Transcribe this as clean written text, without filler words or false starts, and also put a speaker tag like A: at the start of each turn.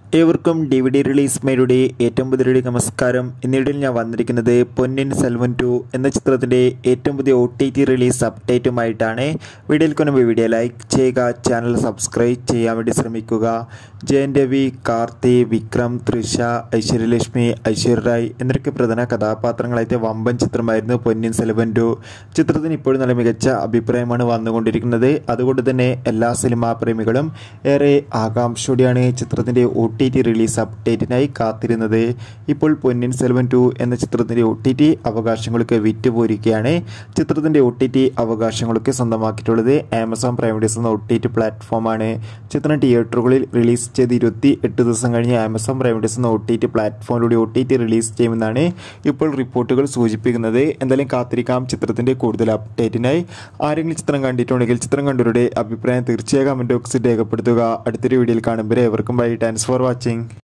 A: ഏവർക്കും DVD release മേരുടെ ഏറ്റവും പുതിയ നമസ്കാരം. ഇന്നിടയിൽ ഞാൻ വന്നിരിക്കുന്നത് പൊന്നിൻ സെൽവൻ 2 എന്ന ചിത്രത്തിൻ്റെ ഏറ്റവും പുതിയ OTT റിലീസ് അപ്ഡേറ്റുമായിട്ടാണ്. വീഡിയോയിൽ കൊണ്ടുപോയി വീഡിയോ ലൈക്ക് ചെയ്യുക, ചാനൽ സബ്സ്ക്രൈബ് ചെയ്യാൻ വേണ്ടി ശ്രമിക്കുക. ജയൻ രവി, കാർത്തി, വിക്രം, തൃഷ, ഐശ്വര്യലക്ഷ്മി, ഐശ്വര്യ റായ് എന്നൊക്കെ പ്രധാന കഥാപാത്രങ്ങളായിട്ട് വമ്പൻ ചിത്രമായിരുന്നു പൊന്നിൻ സെൽവൻ 2. ചിത്രത്തിന് ഇപ്പോഴും നല്ല മികച്ച അഭിപ്രായമാണ് വന്നുകൊണ്ടിരിക്കുന്നത്. അതുകൊണ്ട് തന്നെ എല്ലാ സിനിമാ പ്രേമികളും ഏറെ ആകാംക്ഷയോടെയാണ് ചിത്രത്തിൻ്റെ OTT റിലീസ് അപ്ഡേറ്റിനായി കാത്തിരുന്നത്. ഇപ്പോൾ പൊന്നിൻ സെൽവൻ 2 എന്ന ചിത്രത്തിൻ്റെ OTT അവകാശങ്ങൾക്ക് വിറ്റുപോയിരിക്കുകയാണ്. ചിത്രത്തിൻ്റെ OTT അവകാശങ്ങളൊക്കെ സ്വന്തമാക്കിയിട്ടുള്ളത് ആമസോൺ പ്രൈം വീഡിയോസ് എന്ന OTT പ്ലാറ്റ്ഫോമാണ്. ചിത്രം തിയേറ്ററുകളിൽ റിലീസ് ചെയ്ത് 28 ദിവസം കഴിഞ്ഞ് ആമസോൺ പ്രൈം വീഡിയോസ് എന്ന OTT പ്ലാറ്റ്ഫോമിലൂടെ OTT റിലീസ് ചെയ്യുമെന്നാണ് ഇപ്പോൾ റിപ്പോർട്ടുകൾ സൂചിപ്പിക്കുന്നത്. എന്തായാലും കാത്തിരിക്കാം ചിത്രത്തിൻ്റെ കൂടുതൽ അപ്ഡേറ്റിനായി. ആരെങ്കിലും ചിത്രം കണ്ടിട്ടുണ്ടെങ്കിൽ ചിത്രം കണ്ടവരുടെ അഭിപ്രായം തീർച്ചയായും കമൻറ്റ് ബോക്സിൽ രേഖപ്പെടുത്തുക. അടുത്തൊരു വീഡിയോയിൽ കാണുമ്പോൾ ഏവർക്കും ബൈ. Thanks for watching.